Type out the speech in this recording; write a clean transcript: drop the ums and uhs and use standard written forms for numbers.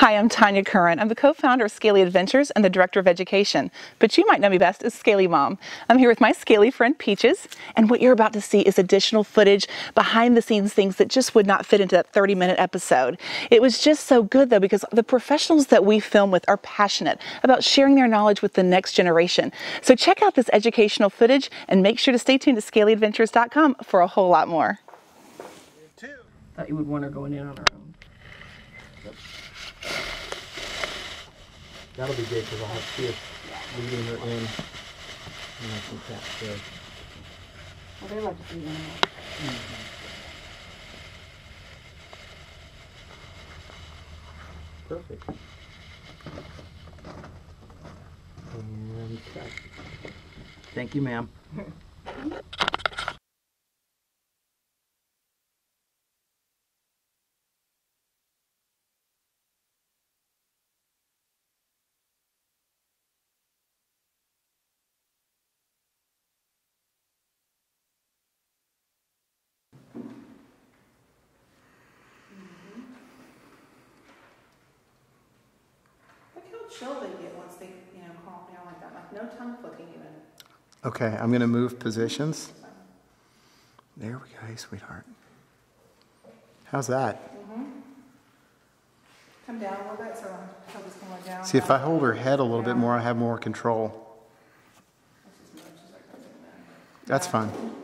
Hi, I'm Tanya Curran. I'm the co-founder of Scaly Adventures and the director of education, but you might know me best as Scaly Mom. I'm here with my Scaly friend Peaches, and what you're about to see is additional footage, behind the scenes things that just would not fit into that 30-minute episode. It was just so good though, because the professionals that we film with are passionate about sharing their knowledge with the next generation. So check out this educational footage and make sure to stay tuned to scalyadventures.com for a whole lot more. Thought you would want her going in on her own. Yep. That'll be good because I'll have to leading her in. And I think that's good. Well, they love to see them. Perfect. And cut. Thank you, ma'am. Look how chill they get once they, calm down like that. Like no tongue flicking even. Okay, I'm going to move positions. There we go, hey, sweetheart. How's that? Come down a little bit, so I'll just come down. See, if I hold her head a little bit more, I have more control. That's fine.